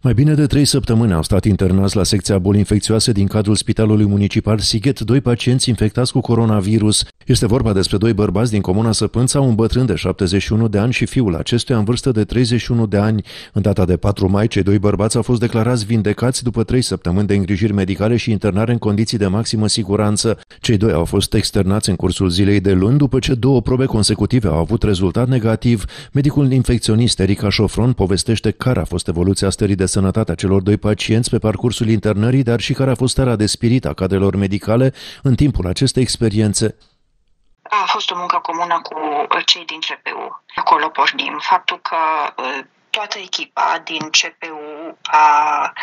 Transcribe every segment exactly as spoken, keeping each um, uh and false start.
Mai bine de trei săptămâni au stat internați la secția boli infecțioase din cadrul Spitalului Municipal Sighet doi pacienți infectați cu coronavirus. Este vorba despre doi bărbați din comuna Săpânța, un bătrân de șaptezeci și unu de ani și fiul acestuia în vârstă de treizeci și unu de ani. În data de patru mai, cei doi bărbați au fost declarați vindecați după trei săptămâni de îngrijiri medicale și internare în condiții de maximă siguranță. Cei doi au fost externați în cursul zilei de luni după ce două probe consecutive au avut rezultat negativ. Medicul infecționist Erica Șofron povestește care a fost evoluția stării de sănătate a celor doi pacienți pe parcursul internării, dar și care a fost starea de spirit a cadrelor medicale în timpul acestei experiențe. A fost o muncă comună cu cei din C P U. Acolo pornim. Faptul că toată echipa din C P U a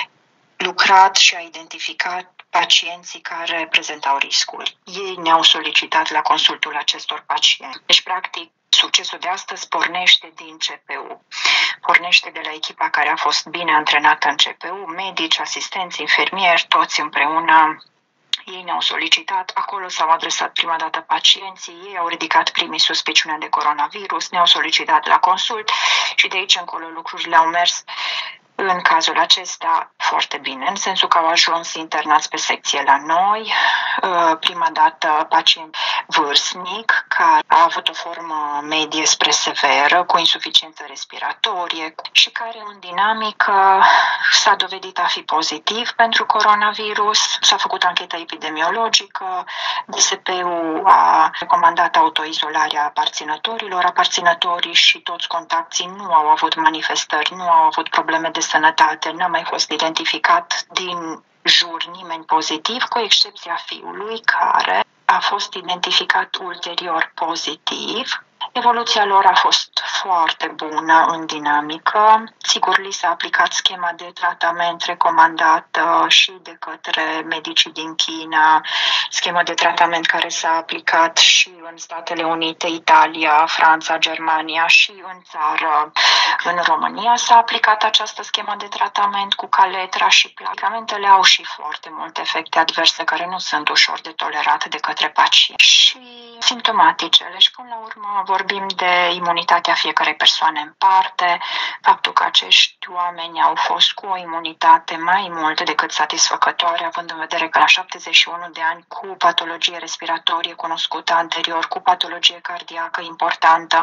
lucrat și a identificat pacienții care prezentau riscuri. Ei ne-au solicitat la consultul acestor pacienți. Deci, practic, succesul de astăzi pornește din C P U. Pornește de la echipa care a fost bine antrenată în C P U, medici, asistenți, infermieri, toți împreună. Ei ne-au solicitat, acolo s-au adresat prima dată pacienții, ei au ridicat primii suspiciuni de coronavirus, ne-au solicitat la consult și de aici încolo lucrurile au mers în cazul acesta foarte bine, în sensul că au ajuns internați pe secție la noi, prima dată pacient vârstnic care a avut o formă medie spre severă, cu insuficiență respiratorie și care în dinamică s-a dovedit a fi pozitiv pentru coronavirus. S-a făcut anchetă epidemiologică, D S P-ul a recomandat autoizolarea aparținătorilor, aparținătorii și toți contactii nu au avut manifestări, nu au avut probleme de sănătate, n-a mai fost identificat din jur nimeni pozitiv, cu excepția fiului care a fost identificat ulterior pozitiv. Evoluția lor a fost foarte bună în dinamică. Sigur, li s-a aplicat schema de tratament recomandată și de către medicii din China, schema de tratament care s-a aplicat și în Statele Unite, Italia, Franța, Germania și în țară, în România, s-a aplicat această schemă de tratament cu caletra și medicamentele au și foarte multe efecte adverse care nu sunt ușor de tolerat de către pacienți și simptomaticele. Și până la urmă vorbim de imunitatea fiecarei persoane în parte, faptul că acești oameni au fost cu o imunitate mai mult decât satisfăcătoare, având în vedere că la șaptezeci și unu de ani, cu patologie respiratorie cunoscută anterior, cu patologie cardiacă importantă,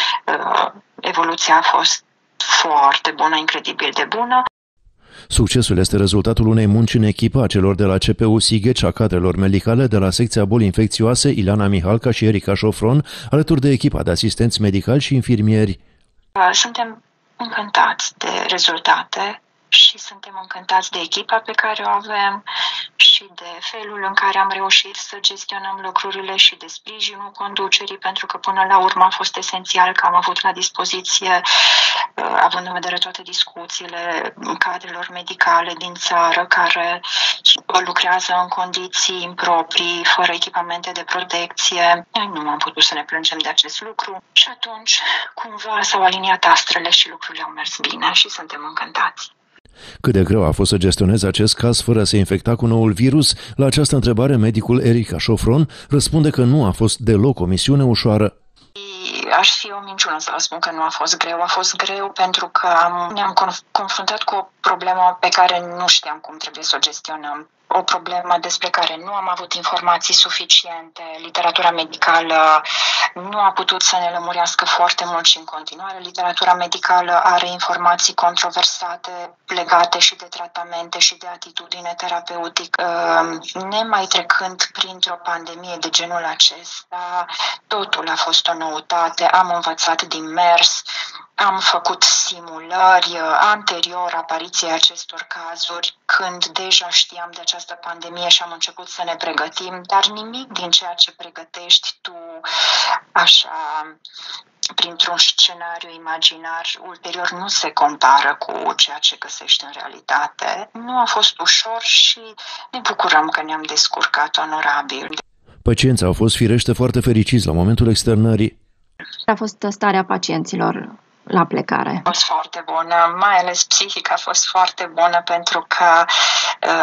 evoluția a fost foarte bună, incredibil de bună. Succesul este rezultatul unei munci în echipă a celor de la C P U Sighet și a cadrelor medicale de la secția boli infecțioase Ileana Mihalca și Erica Șofron, alături de echipa de asistenți medicali și infirmieri. Suntem încântați de rezultate și suntem încântați de echipa pe care o avem și de felul în care am reușit să gestionăm lucrurile și de sprijinul conducerii, pentru că până la urmă a fost esențial că am avut la dispoziție, având în vedere toate discuțiile cadrelor medicale din țară care lucrează în condiții improprii, fără echipamente de protecție. Noi nu am putut să ne plângem de acest lucru și atunci cumva s-au aliniat astrele și lucrurile au mers bine și suntem încântați. Cât de greu a fost să gestioneze acest caz fără a se infecta cu noul virus? La această întrebare, medicul Erica Șofron răspunde că nu a fost deloc o misiune ușoară. Aș fi o minciună să vă spun că nu a fost greu. A fost greu pentru că am, ne-am confruntat cu o problemă pe care nu știam cum trebuie să o gestionăm. O problemă despre care nu am avut informații suficiente. Literatura medicală nu a putut să ne lămurească foarte mult și în continuare. Literatura medicală are informații controversate legate și de tratamente și de atitudine terapeutică. Nemai trecând printr-o pandemie de genul acesta, totul a fost o noutate. Am învățat din mers, am făcut simulări anterior apariției acestor cazuri, când deja știam de această pandemie și am început să ne pregătim, dar nimic din ceea ce pregătești tu așa printr-un scenariu imaginar ulterior nu se compară cu ceea ce găsești în realitate. Nu a fost ușor și ne bucurăm că ne-am descurcat onorabil. Pacienții au fost firește foarte fericiți la momentul externării. A fost starea pacienților la plecare? A fost foarte bună, mai ales psihic a fost foarte bună pentru că uh,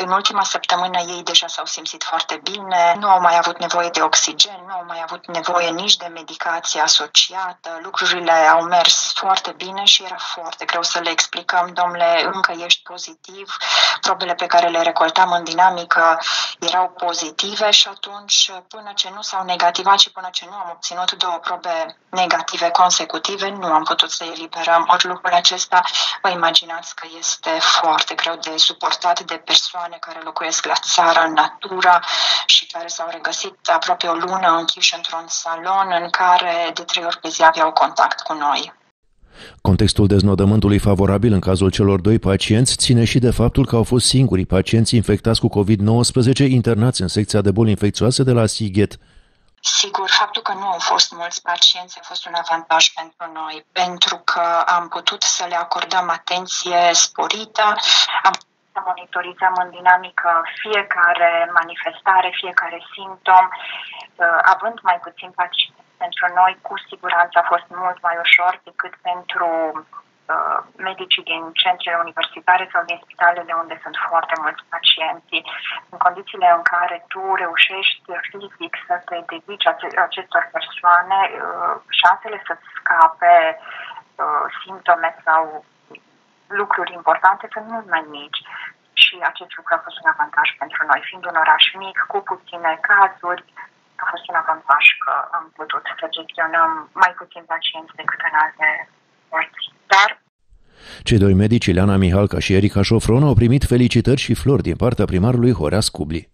în ultima săptămână ei deja s-au simțit foarte bine, nu au mai avut nevoie de oxigen, nu au mai avut nevoie nici de medicație asociată, lucrurile au mers foarte bine și era foarte greu să le explicăm, domnule, încă ești pozitiv, probele pe care le recoltam în dinamică erau pozitive și atunci, până ce nu s-au negativat și până ce nu am obținut două probe negative consecutive, nu am putut să eliberăm. Ori lucrul acesta, vă imaginați că este foarte greu de suportat de persoane care locuiesc la țară, în natură și care s-au regăsit aproape o lună închiși într-un salon în care de trei ori pe zi aveau contact cu noi. Contextul deznodământului favorabil în cazul celor doi pacienți ține și de faptul că au fost singurii pacienți infectați cu covid nouăsprezece internați în secția de boli infecțioase de la Sighet. Sigur, faptul că nu au fost mulți pacienți a fost un avantaj pentru noi, pentru că am putut să le acordăm atenție sporită, am putut să monitorizăm în dinamică fiecare manifestare, fiecare simptom, având mai puțin pacienți. Pentru noi, cu siguranță, a fost mult mai ușor decât pentru uh, medicii din centrele universitare sau din spitalele unde sunt foarte mulți pacienți. În condițiile în care tu reușești fizic să te dedici acestor persoane, uh, șansele să-ți scape uh, simptome sau lucruri importante sunt mult mai mici. Și acest lucru a fost un avantaj pentru noi, fiind un oraș mic, cu puține cazuri. A fost un avantaj că am putut să gestionăm mai puțin pacienți decât în alte părți. Dar cei doi medici, Ileana Mihalca și Erica Șofron, au primit felicitări și flori din partea primarului Horea Scubli.